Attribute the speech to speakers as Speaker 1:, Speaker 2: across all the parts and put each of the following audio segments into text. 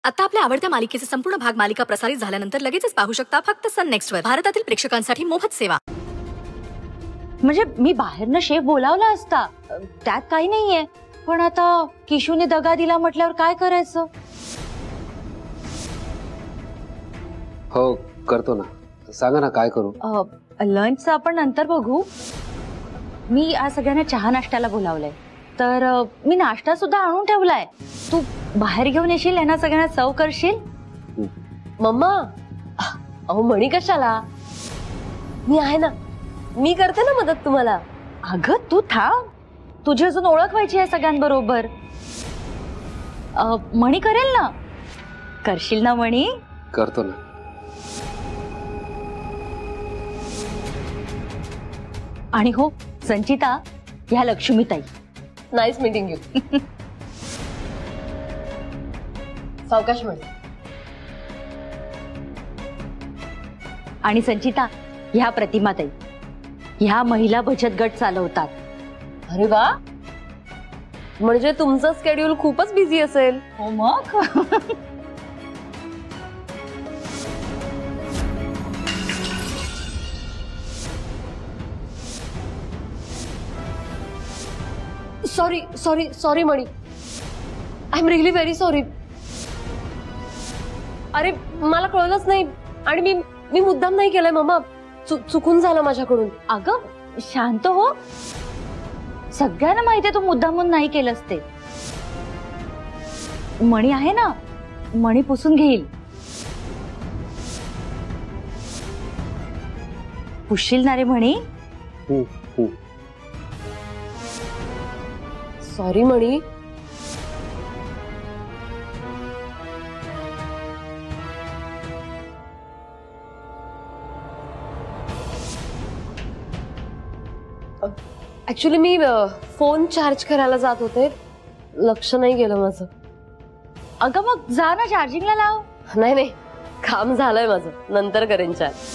Speaker 1: आता आपल्या आवडत्या मालिकेचे संपूर्ण भाग मालिका प्रसारित झाल्यानंतर लगेचच पाहू शकता फक्त सन नेक्स्ट वर. भारतातील प्रेक्षकांसाठी मोफत सेवा.
Speaker 2: म्हणजे मी बाहेरनं शेफ बोलावला असता, त्यात काही नाहीये, पण आता किशूने दगा दिला म्हटल्यावर काय करायचं?
Speaker 3: हो करतो ना, सांगा ना काय करू.
Speaker 2: लंचचं आपण नंतर बघू. मी आज सगळ्यांना चहा नाश्त्याला बोलावलंय, तर मी नाश्ता सुद्धा आणून ठेवलाय. तू बाहेर घेऊन येशील, यांना सगळ्यांना सर्व करशील?
Speaker 4: मम्मा, अहो मणी कशाला, मी आहे ना, मी करते ना मदत तुम्हाला.
Speaker 2: अगं तू थांब, तुझी अजून ओळख व्हायची आहे सगळ्यांबरोबर. मणी करेल ना, करशील ना मणी?
Speaker 3: करतो ना.
Speaker 2: आणि हो संचिता, ह्या लक्ष्मीताई.
Speaker 4: Nice meeting you. सावकाश म्हणे.
Speaker 2: आणि संचिता, ह्या प्रतिमाताई, ह्या महिला बचत गट चालवतात.
Speaker 4: अरे वा, म्हणजे तुमचं स्केड्यूल खूपच बिझी असेल.
Speaker 2: हो मग.
Speaker 4: Sorry sorry sorry Mani, I am really very sorry. अरे मला कळलंच नाही, आणि मी मुद्दाम नाही केलंय मम्मा, चुकून झालं माझ्याकडून.
Speaker 2: अगं शांत हो, सगळ्यांना माहितीये तू मुद्दामून नाही केलंस ते. मणी आहे ना, मणी पुसून घेईल. पुसशील ना रे मणी?
Speaker 4: सॉरी मणी. ऍक्च्युली मी फोन चार्ज करायला जात होते, लक्ष नाही गेलं माझं.
Speaker 2: अगं मग जा ना, चार्जिंगला लाव.
Speaker 4: नाही नाही, काम झालंय माझं, नंतर करेन चार्ज.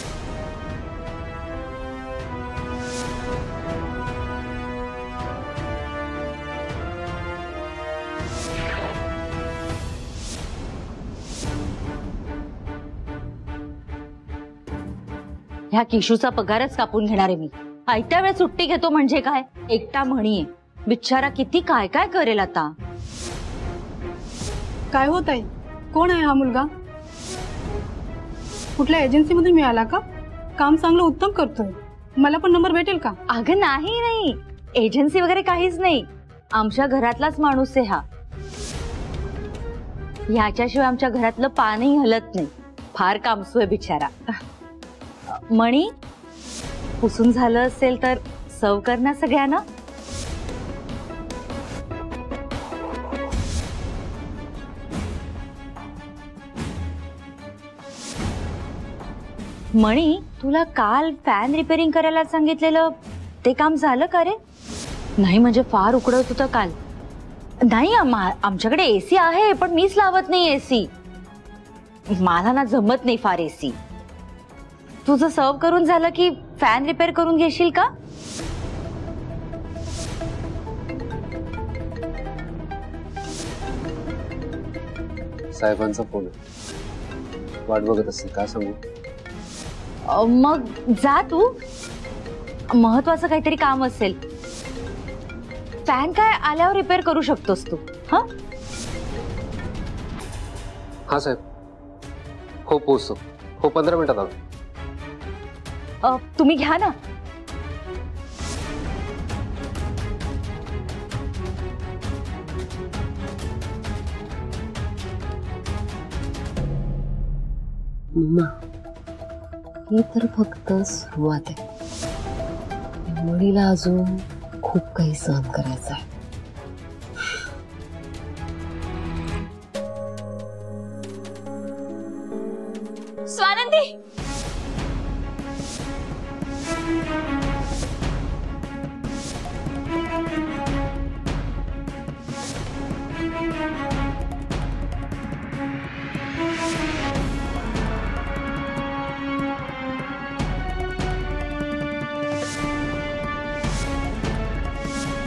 Speaker 2: ह्या किशूचा पगारच कापून घेणार आहे मी. आयत्या वेळेस सुट्टी घेतो म्हणजे काय? एकटा म्हणीये, बिचारा किती काय काय करेल आता.
Speaker 5: काय होत आहे? कोण आहे हा मुलगा? कुठल्या एजन्सीमधून मिळाला का? काम चांगलं उत्तम करतोय, मला पण नंबर भेटेल का?
Speaker 2: अगं नाही नाही, एजन्सी वगैरे काहीच नाही, आमच्या घरातलाच माणूस आहे हा. ह्याच्याशिवाय आमच्या घरातलं पानही हलत नाही. फार कामसू आहे बिचारा. मणी, पुसून झालं असेल तर सर्व कर ना सगळ्यांना. मणी, तुला काल फॅन रिपेअरिंग करायला सांगितलेलं ते काम झालं का रे? नाही म्हणजे फार उकडत होतं काल. नाही, आमच्याकडे एसी आहे, पण मीच लावत नाही एसी. मला ना जमत नाही फार एसी. तुझं सर्व करून झालं की फॅन रिपेअर करून घेशील का?
Speaker 3: साहेबांचा फोन, वाट बघत असेल, काय सांगू.
Speaker 2: मग जा तू, महत्वाचं काहीतरी काम असेल. फॅन काय आल्यावर रिपेअर करू शकतोस तू.
Speaker 3: हा साहेब, हो पोहोचतो. हो 15 मिनिटात आलो.
Speaker 2: तुम्ही घ्या ना.
Speaker 4: मम्मा, ही तर फक्त सुरुवात आहे. मणीला अजून खूप काही सहन करायचं आहे.
Speaker 2: स्वानंदी,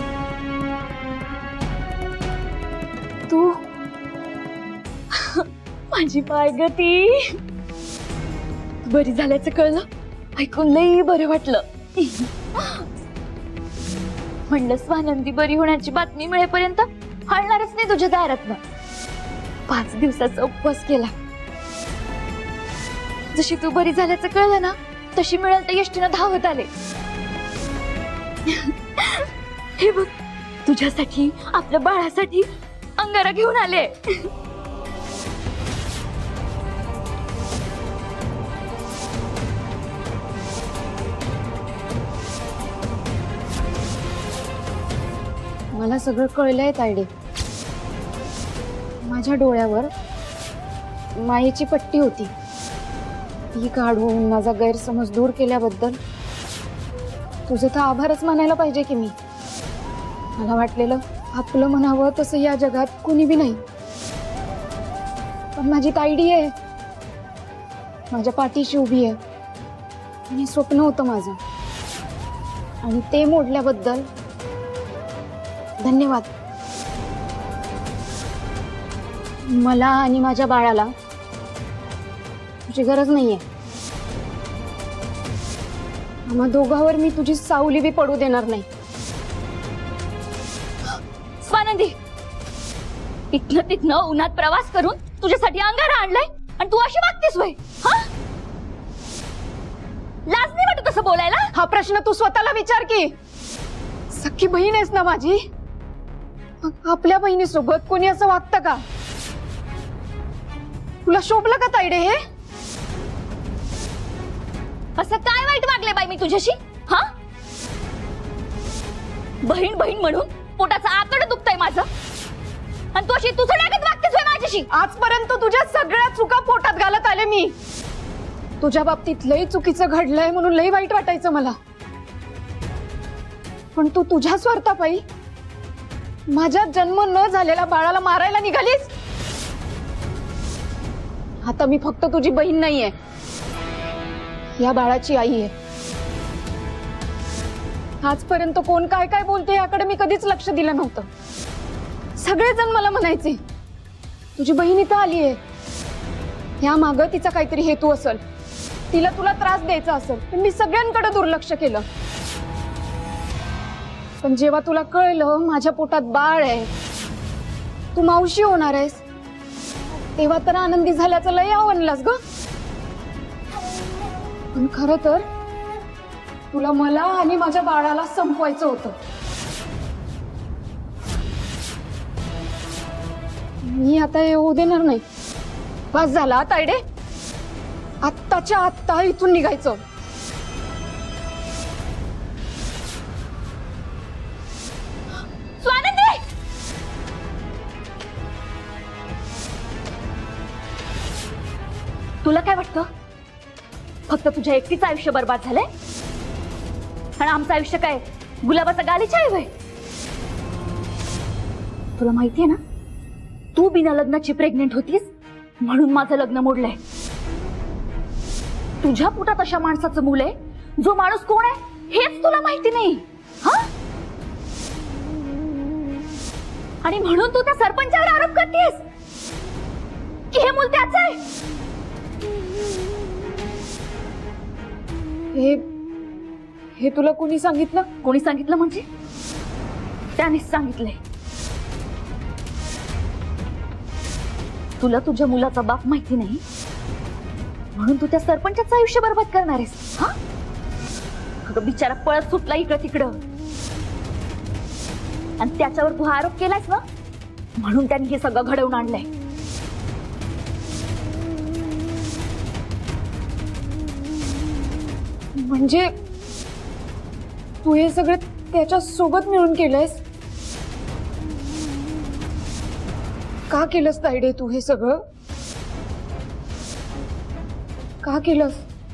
Speaker 4: तू
Speaker 2: माझी पाय गती बरी झाल्याचं कळलं, ऐकून लई बरं वाटलं. म्हणलं स्वानंदी बरी होण्याची बातमी मिळेपर्यंत हलणारच नाही तुझ्या दारातनं. 5 दिवसाचा उपवास केला. जशी तू बरी झाल्याचं कळलं ना, तशी मिळेल तर एसटीनं धावत आले. हे बघ, तुझ्यासाठी, आपल्या बाळासाठी अंगारा घेऊन आले.
Speaker 5: मला सगळं कळलंय तायडे. माझ्या डोळ्यावर मायेची पट्टी होती, ती काढून माझा गैरसमज दूर केल्याबद्दल तुझे तर आभारच मानायला पाहिजे की मी. मला वाटलेलं आपलं म्हणावं तसं या जगात कुणी बी नाही, पण माझी तायडी आहे, माझ्या पाठीशी उभी आहे. आणि स्वप्न होतं माझं, आणि ते मोडल्याबद्दल धन्यवाद. मला आणि माझ्या बाळाला तुझी गरज नाहीये. आम्हा दोघांवर मी तुझी सावली बी पडू देणार नाही.
Speaker 2: स्वानंदी, इथनं तिथनं उन्हात प्रवास करून तुझ्यासाठी अंगारा आणलाय आणि तू अशी वागतेस वय? लाज नाही वाटत तसं बोलायला?
Speaker 5: हा प्रश्न तू स्वतःला विचार की. सख्खी बहीण आहेस ना माझी, मग आपल्या बहिणीसोबत कोणी असं वागतं का? तुला शोभलं का तायडे हे?
Speaker 2: असं काय वाईट वागले बाई मी तुझ्याशी? हा, बहीण बहीण म्हणून पोटाचं आतड दुखतंय माझं, आणि तू अशी तुझं लागत वागतेस होय माझ्याशी?
Speaker 5: आजपर्यंत तुझ्या सगळ्या चुका पोटात घालत आले मी. तुझ्या बाबतीत लई चुकीचं घडलंय म्हणून लई वाईट वाटायचं मला, पण तू तुझ्या स्वार्थापायी माझ्या जन्म न झालेल्या बाळाला मारायला निघालीस. आता मी फक्त तुझी बहीण नाहीये, या बाळाची आई आहे. आजपर्यंत कोण काय काय बोलते याकडे मी कधीच लक्ष दिलं नव्हतं. सगळेजण मला म्हणायचे तुझी बहीण इथं आली आहे, या मागं तिचा काहीतरी हेतू असेल, तिला तुला त्रास द्यायचा असेल. पण मी सगळ्यांकडे दुर्लक्ष केलं. पण जेव्हा तुला कळलं माझ्या पोटात बाळ आहे, तू मावशी होणार आहेस, तेव्हा तर आनंदी झाल्याचं लय आवडलास ग. पण खरं तर तुला मला आणि माझ्या बाळाला संपवायचं होतं. मी आता येऊ देणार नाही. बस झाला तायडे, आत्ताच्या आत्ता इथून निघायचं.
Speaker 2: स्वानंदी, तुला काय वाटतं फक्त तुझ्या एकटीचं आयुष्य बर्बाद झालंय आणि आमचं आयुष्य काय गुलाबाचा गालीचा आहे व्हय? तुला माहितीये ना, तू बिना लग्नाची प्रेग्नेंट होतीस म्हणून माझं लग्न मोडलंय. तुझ्या पोटात अशा माणसाचं मूल आहे जो माणूस कोण आहे हेच तुला माहिती नाही. हा, आणि म्हणून तू त्या सरपंचावर आरोप करतेस की हे मूल त्याचं आहे.
Speaker 5: हे तुला कोणी सांगितलं?
Speaker 2: कोणी सांगितलं म्हणजे त्यानेच सांगितलंय. तुला तुझ्या मुलाचा बाप माहिती नाही म्हणून तू त्या सरपंचाचं आयुष्य बर्बाद करणार आहेस. हा, अगं बिचारा पळत सुटला इकडं तिकडं, आणि त्याच्यावर तू हा आरोप केलायस ना म्हणून त्यांनी हे सगळं घडवून आणलंय.
Speaker 5: म्हणजे तू हे सगळं त्याच्या सोबत मिळून केलंयस? का केलंस तायडे तू हे सगळं? का केलंस?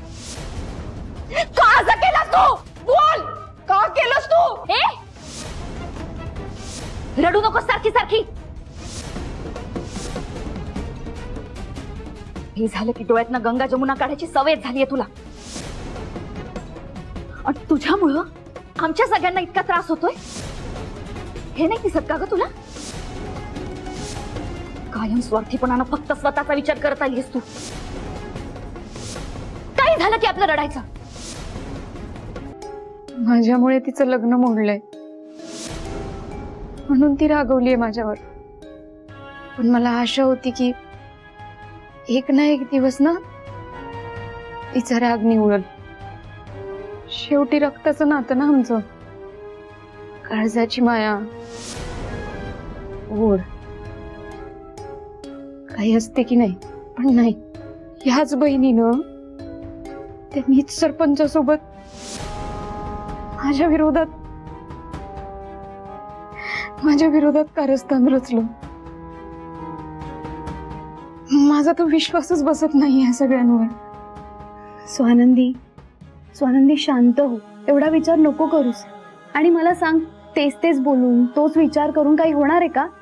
Speaker 2: का असं केलंस तू? बोल,
Speaker 5: का केलंस तू?
Speaker 2: हे रडू नको सारखी सारखी. हे झालं की डोळ्यातनं गंगा जमुना काढायची सवय झालीये तुला, आणि तुझ्यामुळं आमच्या सगळ्यांना इतका त्रास होतोय हे नाही दिसत का ग तुला? कायम स्वार्थीपणानं फक्त स्वतःचा विचार करत आलीस तू. काय झालं की आपलं रडायचं?
Speaker 5: माझ्यामुळे तिचं लग्न मोडलंय म्हणून ती रागवलीये माझ्यावर. पण मला आशा होती की एक ना एक दिवस ना तिचा राग निवळल. शेवटी रक्ताचं नातं ना आमचं, काळजाची माया, ओढ काही असते की नाही. पण नाही, ह्याच बहिणीनं त्या नीच सरपंचासोबत माझ्या विरोधात कारस्थान रचलं. माझा तो विश्वासच बसत नाही या सगळ्यांवर.
Speaker 6: स्वानंदी शांत हो, एवढा विचार नको करूस. आणि मला सांग, तेच बोलून तोच विचार करून काही होणार आहे का?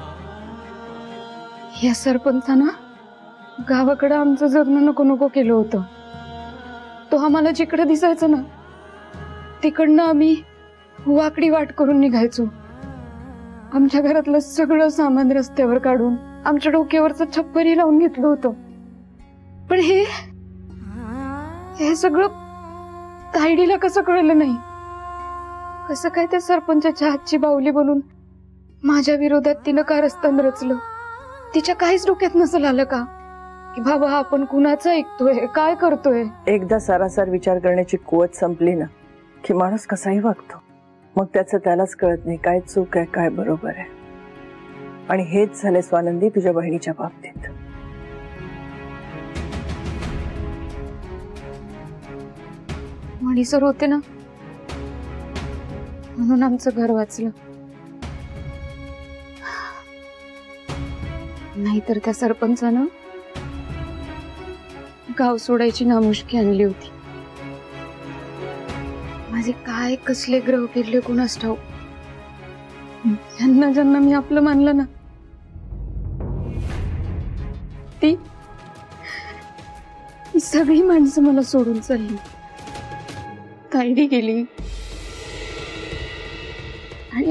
Speaker 5: या सरपंचानं गावाकडे आमचं जगणं नको नको केलं होतं. तो आम्हाला जिकडे दिसायचं ना तिकडनं आम्ही वाकडी वाट करून निघायचो. आमच्या घरातलं सगळं सामान रस्त्यावर काढून आमच्या डोक्यावरचं छप्परी लावून घेतलं होतं. पण हे सगळं तायडीला कसं कळलं नाही? कसं काय त्या सरपंचाच्या हातची बाहुली बनून माझ्या विरोधात तिनं कारस्थान रचलं? तिच्या काहीच डोक्यात नसेल आलं का की बाबा आपण कुणाचं ऐकतोय, काय करतोय?
Speaker 7: एकदा सारासार विचार करण्याची कुवत संपली ना की माणूस कसाही वागतो. मग त्याचं त्यालाच कळत नाही काय चूक आहे काय बरोबर आहे. आणि हेच झाले स्वानंदी तुझ्या बहिणीच्या बाबतीत.
Speaker 5: मणीसर होते ना म्हणून आमचं घर वाचलं. नाहीतर त्या सरपंचानं गाव सोडायची नामुष्की आणली होती. माझे काय कसले ग्रह फिरले कोणास ठाऊक. ज्यांना मी आपलं मानलं ना ती सगळी माणसं मला सोडून चालली. तायडी गेली आणि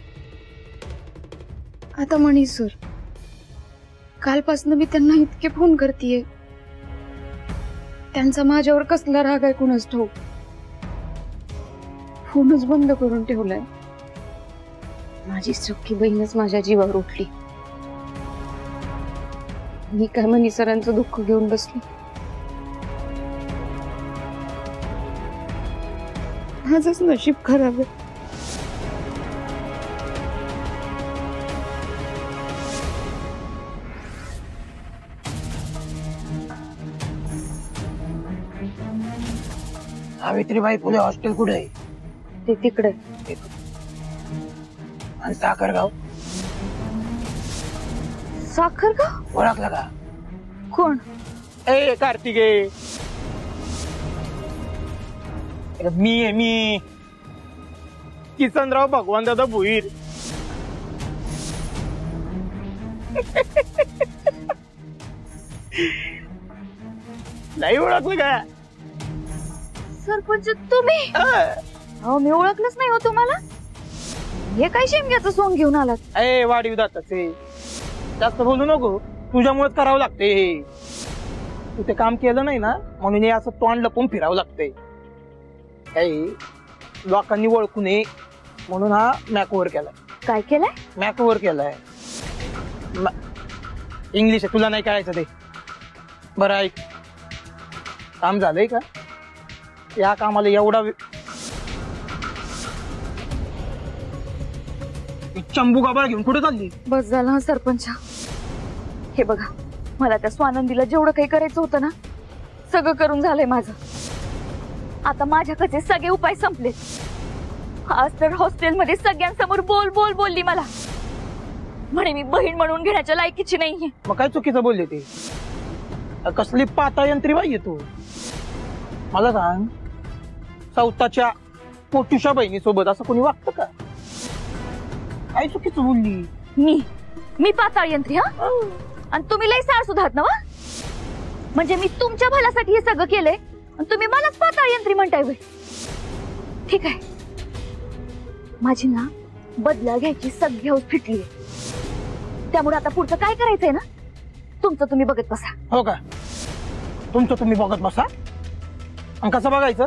Speaker 5: आता मणीसर. कालपासून मी त्यांना इतके फोन करतेय. त्यांचा माझ्यावर कसला राग आहे कुणास ठाऊक. फोनच बंद करून ठेवलाय. माझी सख्खी बहीणच माझ्या जीवावर उठली. मी काय मणीसरांचं दुःख घेऊन बसली. माझंच नशीब खराब आहे.
Speaker 8: सावित्रीबाई फुले हॉस्टेल कुठे आहे?
Speaker 5: ते तिकडे.
Speaker 8: आणि साखरगाव?
Speaker 5: साखरगाव
Speaker 8: ओळखला का?
Speaker 5: कोण?
Speaker 8: ए कार्तिके, मी किसनराव भगवान दादा भुईर. नाही ओळखलं का?
Speaker 2: सरपंच तुम्ही? अहो मी ओळखलंच नाही हो तुम्हाला. हे काय शेमग्याचं सोंग घेऊन आलात?
Speaker 8: ए वाढीव दाताचे जास्त बोलू नको. तुझ्यामुळेच करावं लागते. तू ते काम केलं नाही ना म्हणून हे असं तोंड लपून फिरावं लागतंय. काही लोकांनी ओळखू नये म्हणून हा मॅकओव्हर केलाय.
Speaker 2: काय केलंय?
Speaker 8: मॅकओव्हर केलाय. इंग्लिश आहे तुला नाही कळायचं ते. बरं ऐक, काम झालंय का? या कामाला एवढा चंबू गाबाळ घेऊन कुठे चालली?
Speaker 2: बस झालं सरपंच. हे बघा, मला त्या स्वानंदीला जेवढं काही करायचं होतं ना सगळं करून झालंय माझं. आता माझ्याकडचे सगळे उपाय संपले. आज तर हॉस्टेलमध्ये सगळ्यांसमोर बोलली मला. म्हणे मी बहीण म्हणून घेण्याच्या लायकीची नाहीये.
Speaker 8: मग काय चुकीचं बोलले ते? कसली पाता यंत्री बाई तू? मला सांग, स्वतःच्या पोटूच्या बहिणीसोबत असं कोणी वागतं का? काय चुकीचं बोलली?
Speaker 2: मी पाताळ यंत्री? हा, आणि तुम्ही लय सार सुधारत ना? म्हणजे मी तुमच्या भल्यासाठी हे सगळं केलंय आणि तुम्ही मलाच पाताळ यंत्री म्हणताय? ठीक आहे, माझी ना बदला घ्यायची सगळी हौस फिटली. त्यामुळे आता पुढचं काय करायचंय ना, तुमचं तुम्ही बघत बसा.
Speaker 8: हो का? तुमचं तुम्ही बघत बसा. आणि कसं बघायचं?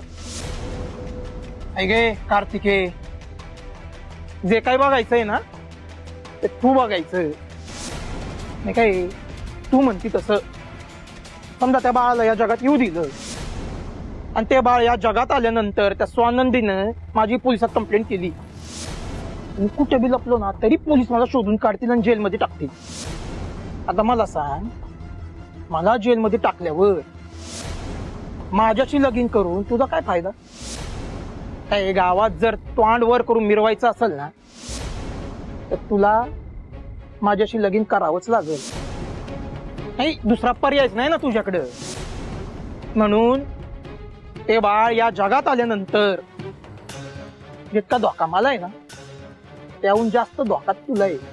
Speaker 8: ऐके कार्तिके, जे काय बघायचंय ना ते तू बघायचं नाही काय. तू म्हणती तसं समजा त्या बाळाला या जगात येऊ दिलं आणि ते बाळ या जगात आल्यानंतर त्या स्वानंदीनं माझी पोलिसात कंप्लेंट केली. मी कुठे बी लपलो ना तरी पोलीस मला शोधून काढतील आणि जेलमध्ये टाकतील. आता मला सांग, मला जेलमध्ये टाकल्यावर माझ्याशी लगीन करून तुझा काय फायदा? काय गावात जर तोंड वर करून मिरवायचं असेल ना तर तुला माझ्याशी लगीन करावंच लागेल. नाही, दुसरा पर्यायच नाही ना तुझ्याकडं. म्हणून ते बाळ या जगात आल्यानंतर जितका धोका मला आहे ना त्याहून जास्त धोका तुला आहे.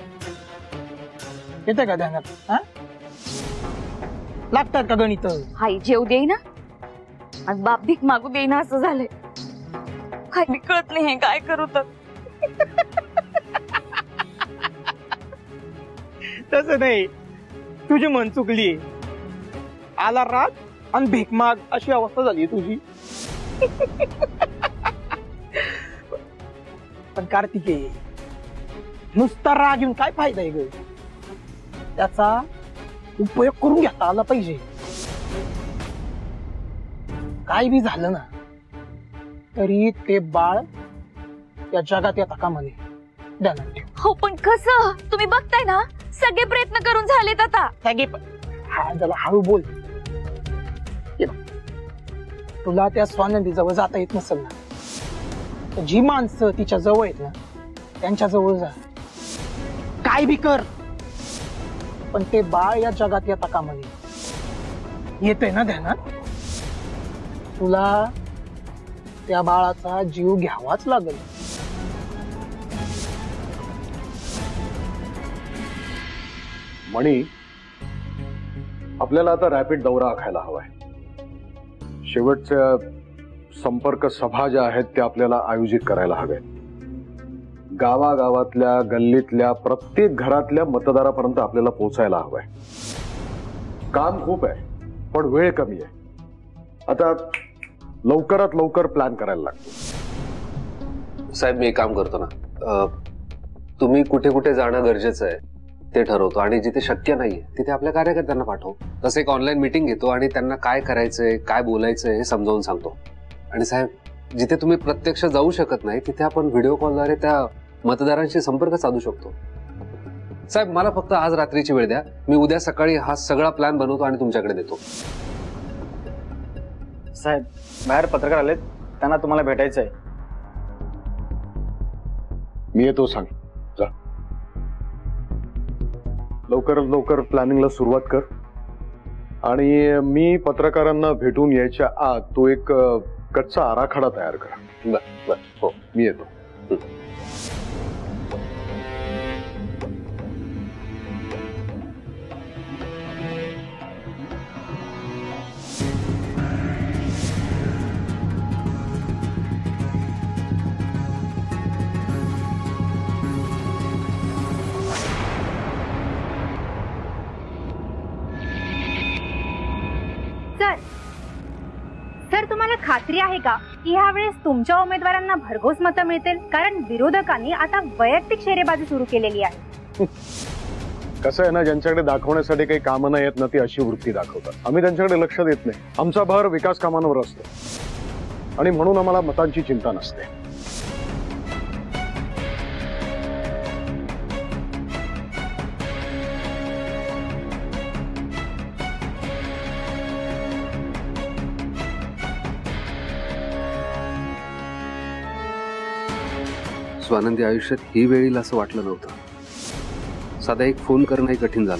Speaker 8: येते का ध्यानात? हा, लागतात का गणित?
Speaker 2: आई जेव देईना आणि बाप भीक मागू देईना असं झालंय. काही कळत नाही काय करू तर.
Speaker 8: तसं नाही, तुझी मन चुकली. आला राग आणि भीक माग अशी अवस्था झाली तुझी. पण कार्तिके, नुसता राग येऊन काय फायदा आहे ग? त्याचा उपयोग करून घेता आला पाहिजे. काय बी झालं ना तरी ते बाळ या जगात येता कामा नये. ध्यानात ठेव.
Speaker 2: हो पण कसं? तुम्ही बघताय ना सगळे प्रयत्न करून झालेत आता.
Speaker 8: सगळे हा जरा हळू बोल. तुला त्या स्वानंदी जवळ जाता येत नसेल ना तर जी माणसं तिच्या जवळ आहेत ना त्यांच्या जवळ जा. काय बी कर पण ते बाळ या जगात येता कामा नये. येतंय ना ध्यानात? तुला त्या बाळाचा जीव घ्यावाच लागेल.
Speaker 9: मणी, आपल्याला आता रॅपिड दौरा आखायला हवाय. शेवटच्या संपर्क सभा ज्या आहेत त्या आपल्याला आयोजित करायला हव्या. गावागावातल्या गल्लीतल्या प्रत्येक घरातल्या मतदारापर्यंत आपल्याला पोहोचायला हवंय. काम खूप आहे पण वेळ कमी आहे. आता लवकरात लवकर प्लॅन करायला लागतो.
Speaker 3: साहेब, मी एक काम करतो ना, तुम्ही कुठे कुठे जाणं गरजेचं आहे ते ठरवतो आणि जिथे शक्य नाहीये तिथे आपल्या कार्यकर्त्यांना पाठवू. तसं एक ऑनलाईन मीटिंग घेतो आणि त्यांना काय करायचंय काय बोलायचंय हे समजावून सांगतो. आणि साहेब, जिथे तुम्ही प्रत्यक्ष जाऊ शकत नाही तिथे आपण व्हिडिओ कॉलद्वारे त्या मतदारांशी संपर्क साधू शकतो. साहेब, मला फक्त आज रात्रीची वेळ द्या. मी उद्या सकाळी हा सगळा प्लॅन बनवतो आणि तुमच्याकडे देतो.
Speaker 10: साहेब, बाहेर पत्रकार आलेत, त्यांना तुम्हाला भेटायचं आहे.
Speaker 9: मी येतो, सांग जा. लवकरात लवकर प्लॅनिंगला सुरुवात कर आणि मी पत्रकारांना भेटून यायच्या आत तो एक कच्चा आराखडा तयार करा.
Speaker 3: बर, हो,
Speaker 9: मी येतो.
Speaker 6: सर, तुम्हाला खात्री आहे का की ह्या वेळेस तुमच्या उमेदवारांना भरघोस मतं मिळतील? कारण विरोधकांनी आता वैयक्तिक शेरेबाजी सुरू केलेली आहे.
Speaker 9: कसं आहे ना, ज्यांच्याकडे दाखवण्यासाठी काही कामं नाही येत ना ती अशी वृत्ती दाखवतात. आम्ही त्यांच्याकडे लक्ष देत नाही. आमचा भर विकास कामांवर असतो आणि म्हणून आम्हाला मतांची चिंता नसते.
Speaker 3: स्वानंदी आयुष्यात ही वेळ येईल असं वाटलं नव्हतं. साधा एक फोन करणंही कठीण झालं.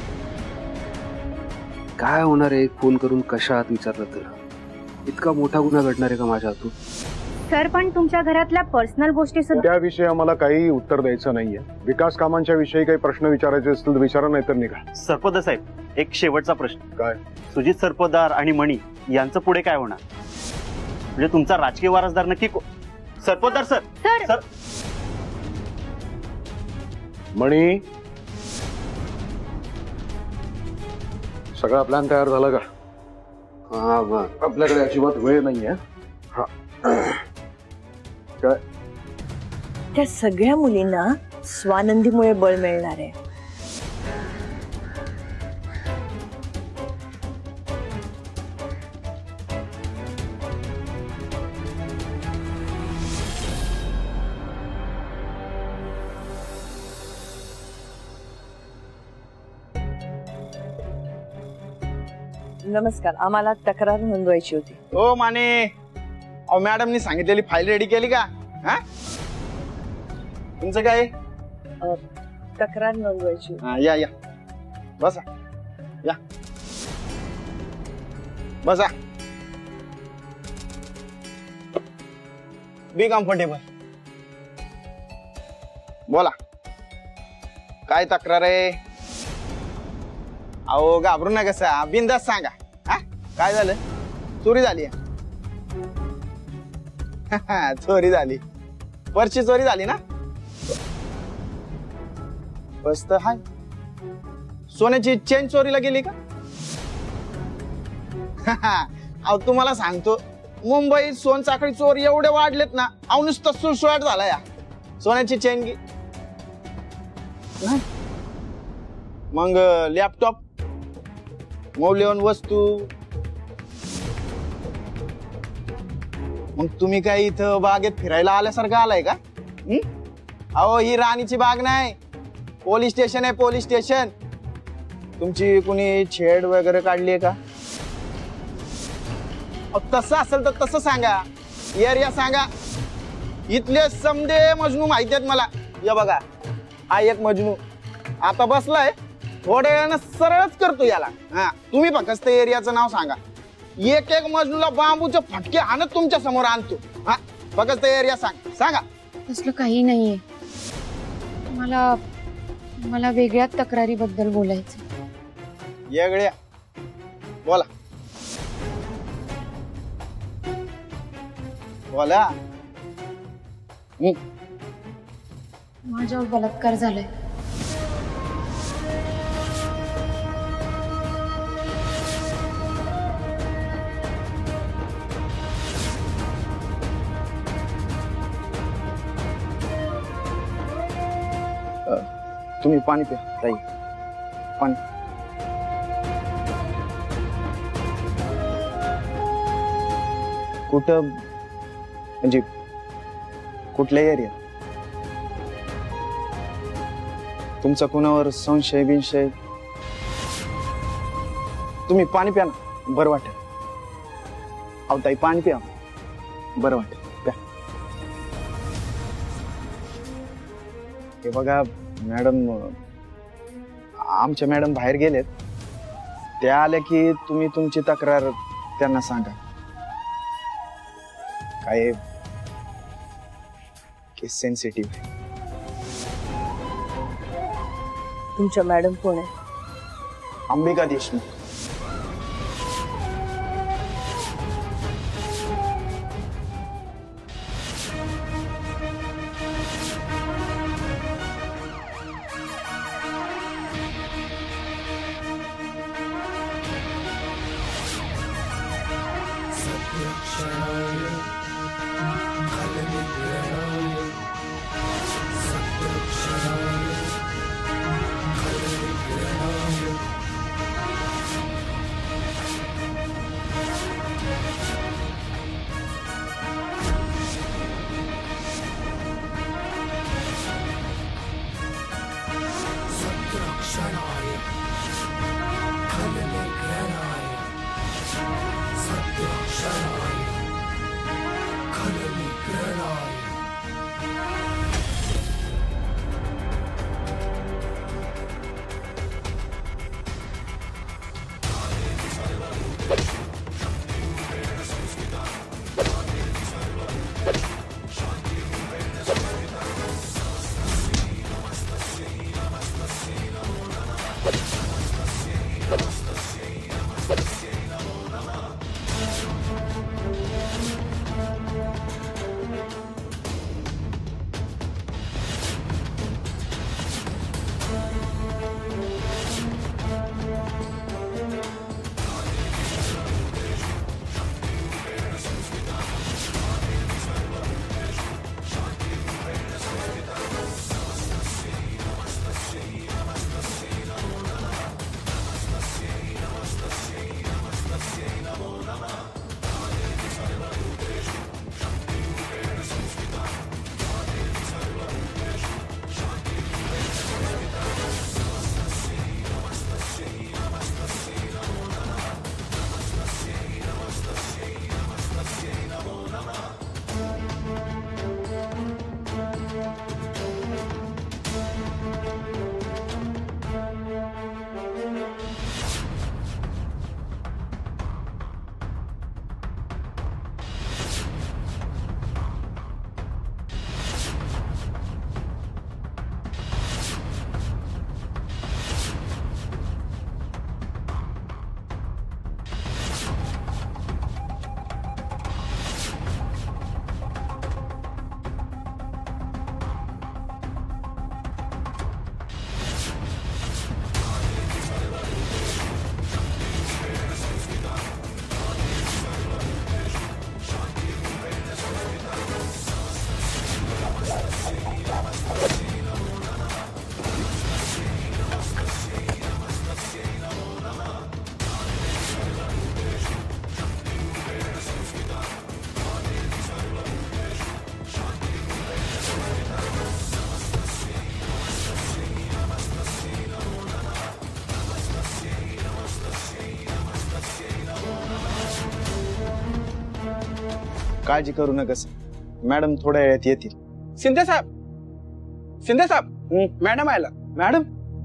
Speaker 3: काय होणार आहे एक फोन करून कशात विचारलं तर? इतका मोठा गुन्हा घडणार आहे का माझ्या हातून?
Speaker 6: सर, पण तुमच्या घरातल्या पर्सनल गोष्टी सुद्धा
Speaker 9: त्याविषयी आम्हाला काही उत्तर द्यायचं नाहीये. विकास कामांच्या विषयी काही प्रश्न विचारायचे असतील तर विचारा, नाही तर निघा.
Speaker 10: सरपोतदार साहेब, एक शेवटचा प्रश्न.
Speaker 9: काय?
Speaker 10: सुजित सरपोतदार आणि मणी यांचं पुढे काय होणार? म्हणजे तुमचा राजकीय वारसदार नक्की सरपोतदार सर.
Speaker 6: सर,
Speaker 9: मणी, सगळा प्लॅन तयार झाला का?
Speaker 3: हा बरं.
Speaker 9: आपल्याकडे अजिबात वेळ नाहीये. हा काय
Speaker 7: त्या सगळ्या मुलींना स्वानंदीमुळे बळ मिळणार आहे. नमस्कार, आम्हाला तक्रार नोंदवायची होती.
Speaker 11: हो माने, अहो मॅडमनी सांगितलेली फाईल रेडी केली का? हा तुमचं काय?
Speaker 7: तक्रार नोंदवायची.
Speaker 11: या या बसा, या बसा, बी कम्फर्टेबल. बोला काय तक्रार आहे? अहो घाबरू नका कसा, बिंदास सांगा. हा काय झालं? चोरी झाली? चोरी झाली, पर्सची चोरी झाली ना? बस तर हाय. सोन्याची चेन चोरीला गेली का? अहो तुम्हाला सांगतो, मुंबईत सोनचाकडी चोरी एवढे वाढलेत ना, अहो नुसतं सुळसुळाट झाला या. सोन्याची चेन नाही, मग लॅपटॉप, मौल्यवान वस्तू. मग तुम्ही काय इथं बागेत फिरायला आल्यासारखं आलाय का? अहो ही राणीची बाग नाही, पोलीस स्टेशन आहे, पोलीस स्टेशन. तुमची कुणी छेड वगैरे काढली का? तसं असेल तर तसं सांगा, एरिया सांगा. इथले समदे मजनू माहिती आहेत मला. या बघा, हा एक मजनू आता बसलाय, थोड्या वेळानं सरळच करतो याला. हा तुम्ही फक्त एरियाचं नाव सांगा, एक एक मजनूला बांबूचे फटके आणत तुमच्या समोर आणतो. हा फक्त एरिया सांगा.
Speaker 5: तसलं काही नाहीये. मला वेगळ्या तक्रारीबद्दल बोलायचं.
Speaker 11: वेगळ्या? बोला बोला.
Speaker 5: माझ्यावर बलात्कार झालाय.
Speaker 11: तुम्ही पाणी प्या ताई, पाणी. कुठं म्हणजे कुठल्या एरिया? तुमचा कुणावर संशय बिनशय? तुम्ही पाणी प्या ना, बरं वाटेल. अहो ताई पाणी प्या, बरं वाटेल. प्या. हे बघा मॅडम, आमच्या मॅडम बाहेर गेलेत. त्या आल्या की तुम्ही तुमची तक्रार त्यांना सांगा. काय केस सेन्सिटिव्ह आहे.
Speaker 7: तुमच्या मॅडम कोण आहे?
Speaker 11: अंबिका देशमुख. काळजी करू नकस, मॅडम थोड्या वेळात येतील. शिंदे साहेब मॅडम आयला. मॅडम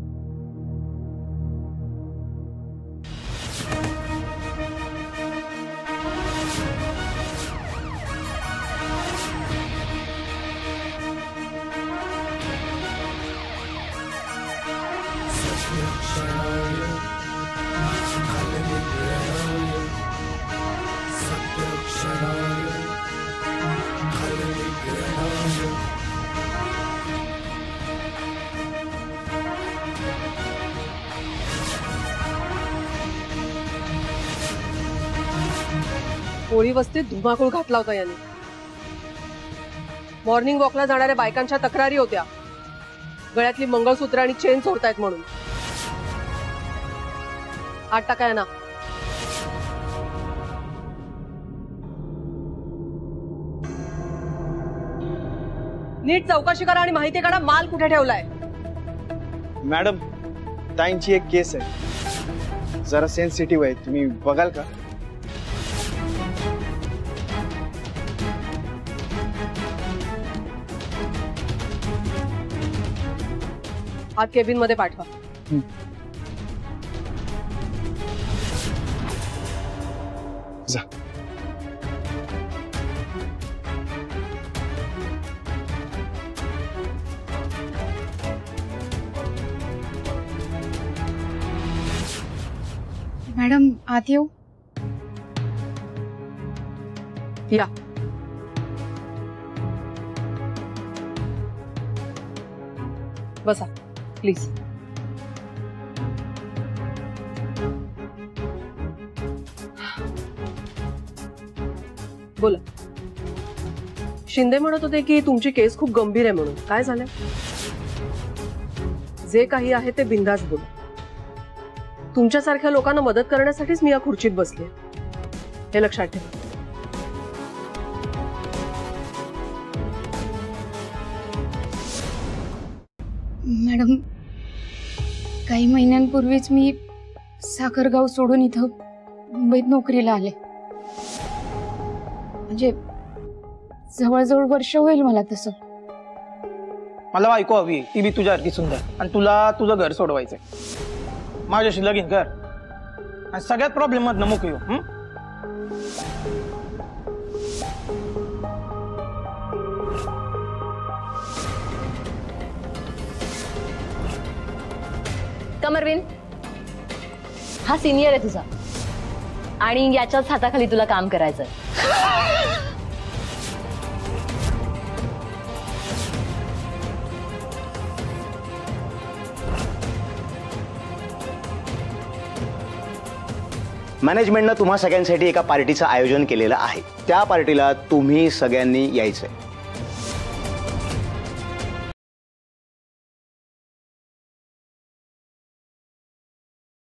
Speaker 4: होळी वस्तीत धुमाकूळ घातला होता याने. मॉर्निंग वॉकला जाणाऱ्या बायकांच्या तक्रारी होत्या, गळ्यातली मंगळसूत्र आणि चेन चोरतायत म्हणून. 8 टाका ना. नीट चौकशी करा आणि माहिती काढा माल कुठे ठेवलाय.
Speaker 11: मॅडम ताईंची एक केस आहे, जरा सेन्सिटिव्ह आहे, तुम्ही बघाल का?
Speaker 4: आत केबिन मध्ये पाठवा.
Speaker 11: जा.
Speaker 5: मॅडम आत येऊ?
Speaker 4: या. बसा प्लीज. बोला. शिंदे म्हणत होते की तुमची केस खूप गंभीर आहे म्हणून. काय झालंय? जे काही आहे ते बिंदास बोला. तुमच्यासारख्या लोकांना मदत करण्यासाठीच मी या खुर्चीत बसले, हे लक्षात ठेवा.
Speaker 5: मॅडम काही महिन्यांपूर्वीच मी साखरगाव सोडून इथं मुंबईत नोकरीला आले. म्हणजे जवळजवळ वर्ष होईल मला तसं.
Speaker 8: मला बायको हवी, ती बी तुझ्यासारखी सुंदर, आणि तुला तुझं घर सोडवायचंय. माझ्याशी लगीन कर आणि सगळ्यात प्रॉब्लेम मधनं मुक येऊ.
Speaker 12: कमरविन, हा सिनियर आहे तुझा आणि याच्याच हाताखाली तुला काम करायचंय.
Speaker 13: मॅनेजमेंटनं तुम्हा सगळ्यांसाठी एका पार्टीचं आयोजन केलेलं आहे. त्या पार्टीला तुम्ही सगळ्यांनी यायचंय.